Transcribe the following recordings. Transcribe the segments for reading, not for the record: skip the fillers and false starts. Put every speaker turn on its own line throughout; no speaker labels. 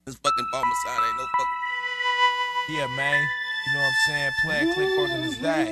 This fucking Palmer sign ain't no fucking.
Yeah, man. You know what I'm saying? Player Click working this day.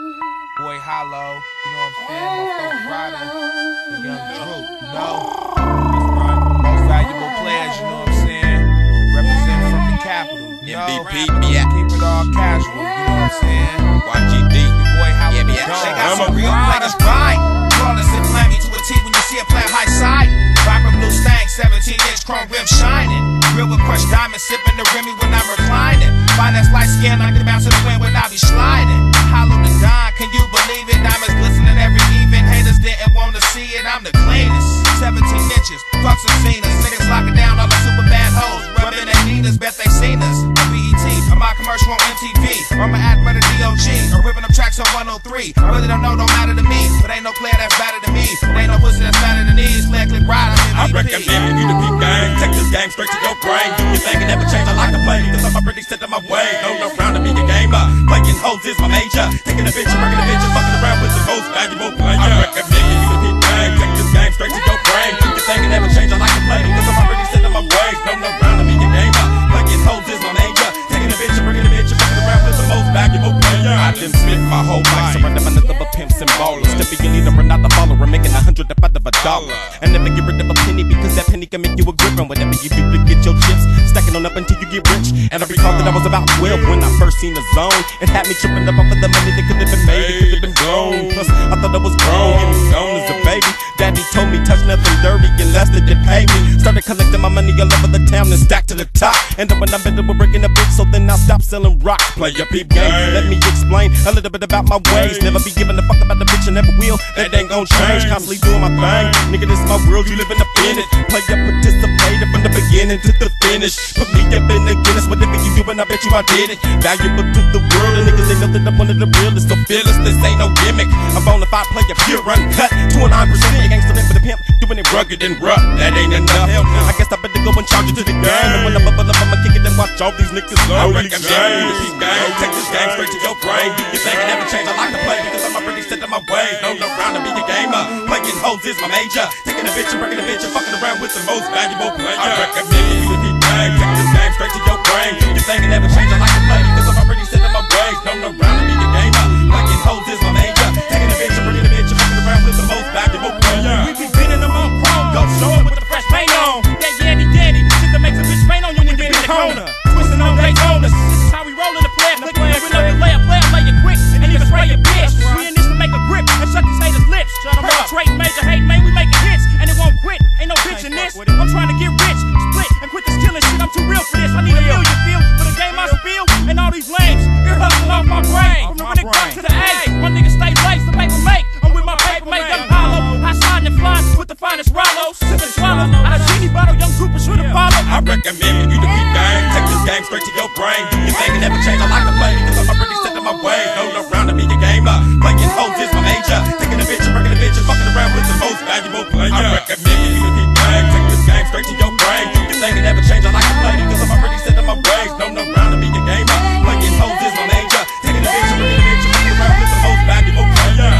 Boy Hollow. You know what I'm saying? My folks Ryder. And Young Drew. You know? That's right. Most valuable players, you know what I'm saying? Represent from the capital. You know?
MVP, yeah.
Keep it all casual. You know what I'm saying?
YGD.
Your boy Hollow.
Yeah,
They got some real players grind. Flawless and Miami to a T when you see a player high side. Vibrant blue stang, 17-inch chrome rim shining. Real with crushed diamonds, sipping the Remy when I'm reclining. Finance light skin, I can bounce to the wind when I be sliding. Hollow the Don, can you believe it? Diamonds glistening every evening. Haters didn't want to see it, I'm the cleanest. 17 inches, fuck some scenes. Niggas locking down all the super bad hoes. Rubbing their knees, bet they seen us. On BET, on my commercial on MTV. Or my ad brother DOG, or ripping up tracks on 103. I really don't know, don't matter to me. But ain't no player that's better than me. But ain't no pussy that's better than these. Player Click ride,
I recommend you to keep gang. Take this game straight to your brain. Do your thing and never change. I like to play because I'm already set in my way. No round to be a gamer. Playing hoes is my major. Taking a bitch and wrecking a bitch and fucking around with the most valuable player. I recommend you to keep gang. Take this game straight to your brain. Do your thing and never change. I like to play because I'm already set in my way. No round to be a gamer. Playing hoes is my major. Taking a bitch and wrecking a bitch and fucking around with the most valuable player. I done spent my whole life surrounded by nothing but pimps and ballers. Stepping your leader and not the follower. Making $100 out of $1. And never get rid of a penny because that penny can make you a grip. And whatever you do to get your chips, stacking on up until you get rich. And I recall that I was about 12 when I first seen the zone. It had me tripping up off of the money that could have been made, it could have been blown. Plus, I thought I was grown, getting gone as a baby. Daddy told me touch nothing dirty unless they did pay me. Started collecting my money all over the town and stacked to the top. And then when I better with breaking a bitch, so then I stopped selling rock. Play your peep game, let me explain a little bit about my ways. Never be giving a fuck about the bitch and never will. That ain't gon' change, constantly doing my thing. Nigga, this is my world, you living up in it. Play up, participated from the beginning to the finish. Put me up in the Guinness, whatever you doing, I bet you I did it. Valuable to the world, and niggas they know that I'm one of the realest. So fearless, this ain't no gimmick. I'm bonafide player, pure uncut, 29%. Gangsta live for the pimp, doing it rugged and rough. That ain't enough. I guess I better go and charge it to the game. And when I bubble up, I'ma kick it and watch all these niggas learn. I recommend you to keep gang. Take this game straight to your brain. Do your thing and never change. I like to play because I'm already set in my way. No round to be a gamer. Playing hoes is my major. Taking a bitch and wrecking a bitch and fucking around with the most valuable player. I recommend you to keep gang. Take this game straight to your brain. Do your thing and never change. I like to play because I'm already set in my way. No round to be a gamer. Playing hoes is my major. Taking a bitch and wrecking a bitch and fucking around with the most valuable player.
We be pinning them on chrome. Go show up with the fresh paint on. That Yanny Danny. Shit that makes a bitch faint on you when you in the corner. Twisting on Daytonas. This is how we rollin' the player. Click when we know you player lay you quick. And even spray your bitch. We in this to make a grip and shut these haters' lips. Perpetrate major hate, man. We making hits and it won't quit. Ain't no bitch in this. I'm trying to get rich, split, and quit this killing shit. I'm too real for this. I need a million feel for the game I spill. And all these lames, you're hustling off my brain. From the Riddick Rock to the A. My niggas stay laced, the paper make. I'm with my paper make, young hollow. I slide and fly with the finest Rollos. Sip and swallow. Out of genie bottle, young Cooper should have followed.
I recommend you to keep gang. Take this game straight to your brain. Do your thing and never change. I like to play because I'm already set in my way. No round to be a gamer. Playing hoes is my major. Taking a bitch and wrecking a bitch and fucking around with the most valuable player. I recommend you to keep gang. Take this game straight to your brain. Do your thing and never change. I like to play because I'm already set in my ways. No round to be a gamer. Playing hoes is my major. Taking a bitch and wrecking a bitch and fucking around with the most valuable player.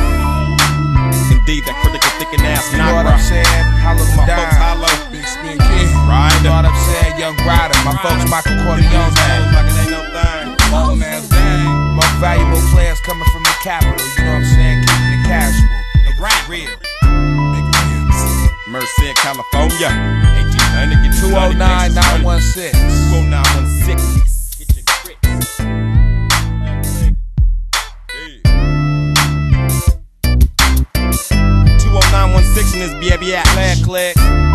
Indeed, that critical thinking ass
You know what I'm saying? Hollow the
folks
Don.
hollow.
Big Spin Kid. You know what I'm saying? Young Ryder. My folks Michael Corleone, man.
Like it ain't no thing.
Most valuable players coming from the capital. You know what I'm saying? Keeping it casual.
The rap real. Merced, California. 1800, get
209-916.
209-916. Get your grits. 209-916 in this baby at
Player Click.